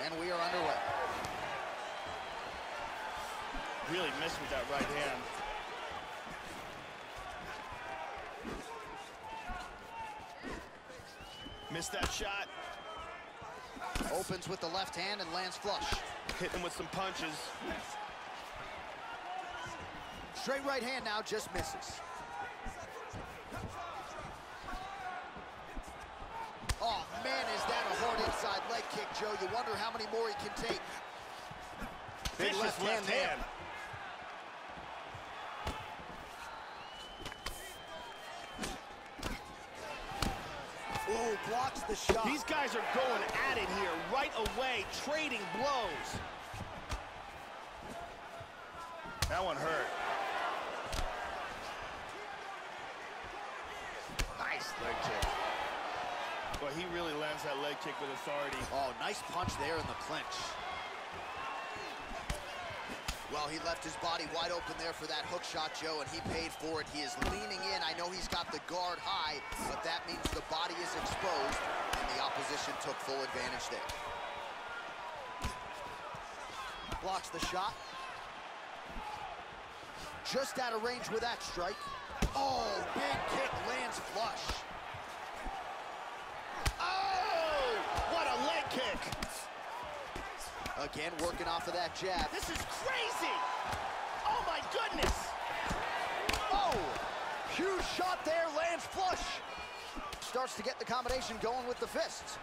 And we are underway. Really missed with that right hand. Missed that shot. Opens with the left hand and lands flush. Hitting him with some punches. Straight right hand now, just misses. Oh, man, is that a hard inside leg kick, Joe. You wonder how many more he can take. Big Vicious left hand. Ooh, blocks the shot. These guys are going at it here right away, trading blows. That one hurt. Nice leg kick. But he really lands that leg kick with authority. Oh, nice punch there in the clinch. Well, he left his body wide open there for that hook shot, Joe, and he paid for it. He is leaning in. I know he's got the guard high, but that means the body is exposed, and the opposition took full advantage there. Blocks the shot. Just out of range with that strike. Oh, big kick, lands flush. Oh, what a leg kick. Again, working off of that jab. This is crazy. Oh, my goodness. Oh, huge shot there, lands flush. Starts to get the combination going with the fists.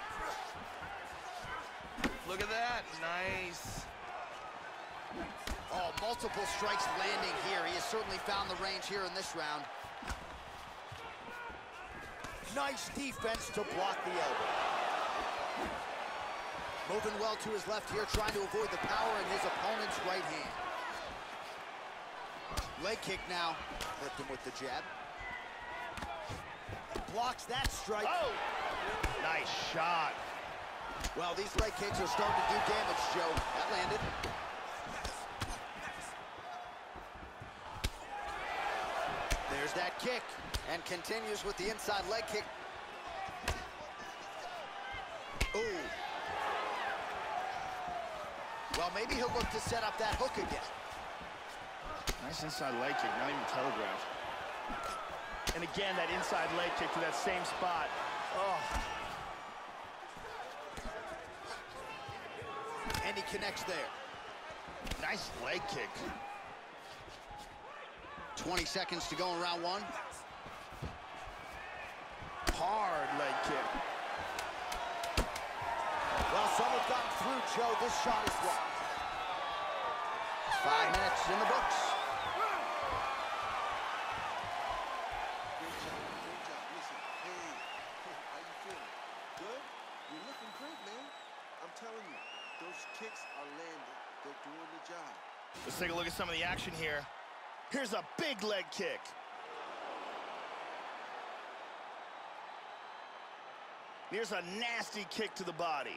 Look at that. Nice. Oh, multiple strikes landing here. He has certainly found the range here in this round. Nice defense to block the elbow. Moving well to his left here, trying to avoid the power in his opponent's right hand. Leg kick now. Flipped him with the jab. Blocks that strike. Oh, nice shot. Well, these leg kicks are starting to do damage, Joe. That landed. There's that kick, and continues with the inside leg kick. Ooh. Well, maybe he'll look to set up that hook again. Nice inside leg kick, not even telegraphed. And again, that inside leg kick to that same spot. Oh. And he connects there. Nice leg kick. 20 seconds to go in round one. Hard leg kick. Well, some have gotten through, Joe. This shot is blocked. 5 minutes in the books. Great job. Listen, hey, how you feeling? Good? You're looking great, man. I'm telling you, those kicks are landing. They're doing the job. Let's take a look at some of the action here. Here's a big leg kick. Here's a nasty kick to the body.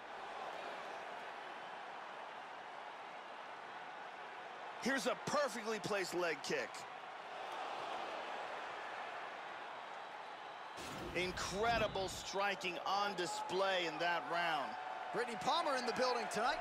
Here's a perfectly placed leg kick. Incredible striking on display in that round. Brittany Palmer in the building tonight.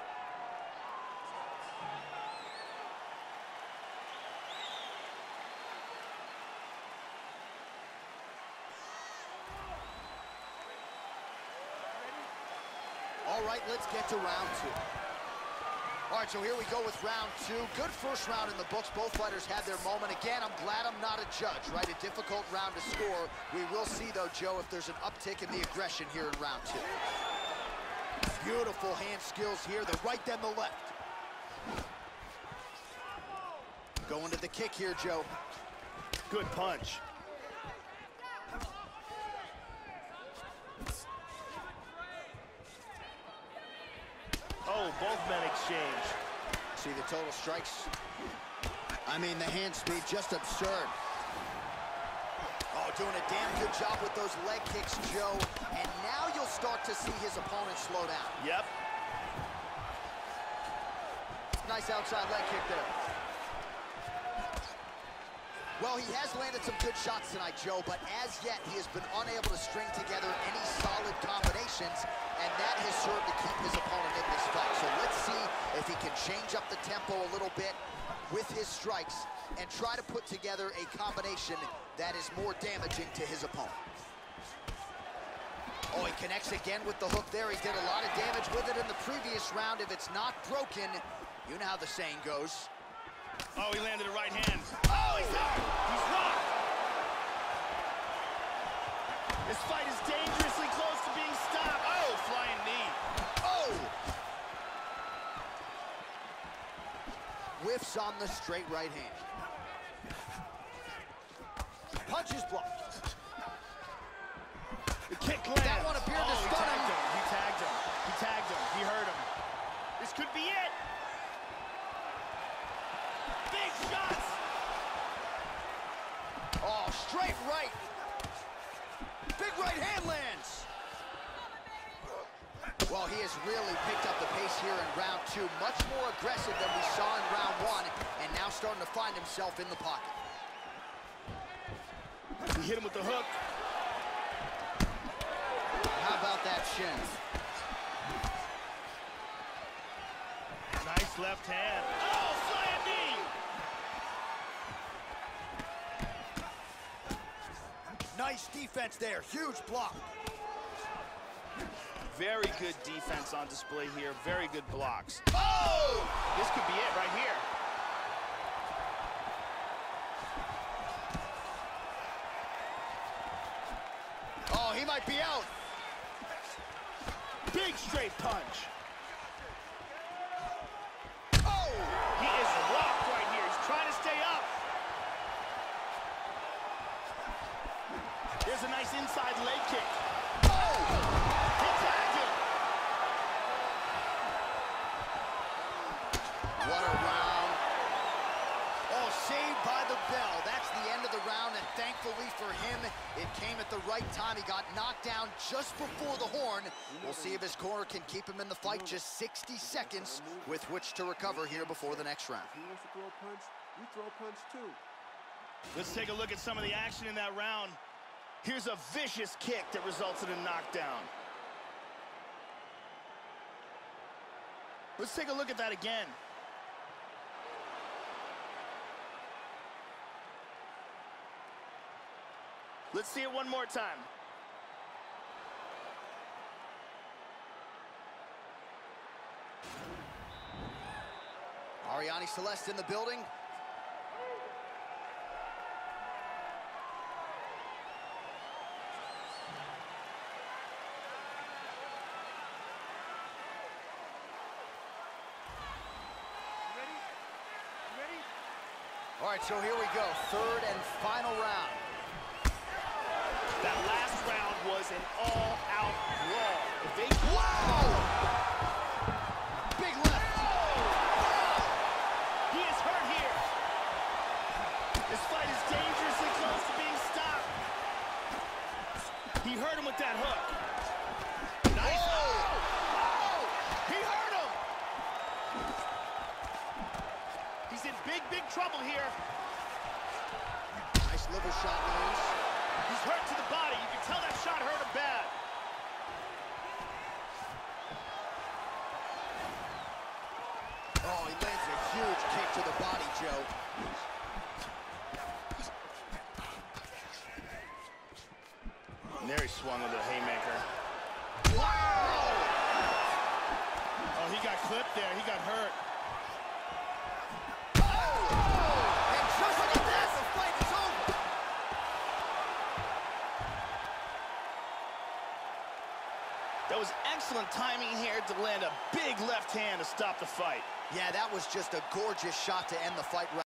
All right, let's get to round two. All right, so here we go with round two. Good first round in the books. Both fighters had their moment. Again, I'm glad I'm not a judge, right? A difficult round to score. We will see, though, Joe, if there's an uptick in the aggression here in round two. Beautiful hand skills here, the right then the left. Going to the kick here, Joe. Good punch. Oh, both men exchange. See the total strikes? I mean, the hand speed, just absurd. Oh, doing a damn good job with those leg kicks, Joe. And now you'll start to see his opponent slow down. Yep. Nice outside leg kick there. Well, he has landed some good shots tonight, Joe, but as yet, he has been unable to string together any solid combinations, and that his serve to keep his opponent in this fight. So let's see if he can change up the tempo a little bit with his strikes and try to put together a combination that is more damaging to his opponent. Oh, he connects again with the hook there. He did a lot of damage with it in the previous round. If it's not broken, you know how the saying goes. Oh, he landed a right hand. Oh, he's out! He's rocked! This fight is dangerously close to being stopped. Oh, flying knee. Oh! Whiffs on the straight right hand. Punches blocked. The kick lands. That one appeared to stun him. He tagged him. He tagged him. He hurt him. This could be it. Big shots. Oh, straight right. Big right hand lands. Well, he has really picked up the pace here in round two. Much more aggressive than we saw in round one, and now starting to find himself in the pocket. He hit him with the hook. How about that shin? Nice left hand. Oh, flying knee. Nice defense there. Huge block. Very good defense on display here. Very good blocks. Oh! This could be it right here. Oh, he might be out. Big straight punch. Oh! He is rocked right here. He's trying to stay up. There's a nice inside leg kick. Oh! He tagged him. What a round. Oh, saved by the bell. That's the end of the round, and thankfully for him, it came at the right time. He got knocked down just before the horn. We'll see if his corner can keep him in the fight. Just 60 seconds with which to recover here before the next round. If he wants to throw a punch, we throw a punch too. Let's take a look at some of the action in that round. Here's a vicious kick that resulted in knockdown. Let's take a look at that again. Let's see it one more time. Arianny Celeste in the building. All right, so here we go. Third and final round. That last round was an all-out brawl. If they... Wow! Big left. He is hurt here. This fight is dangerously close to being stopped. He hurt him with that hook. Nice. Oh! He hurt him. He's in big, big trouble here. Nice liver shot lands. He's hurt to the body. You can tell that shot hurt him bad. Oh, he lands a huge kick to the body, Joe. And there he swung with a haymaker. Wow! Oh, he got clipped there. He got hurt. And just like that, the fight is over. That was excellent timing here to land a big left hand to stop the fight. Yeah, that was just a gorgeous shot to end the fight.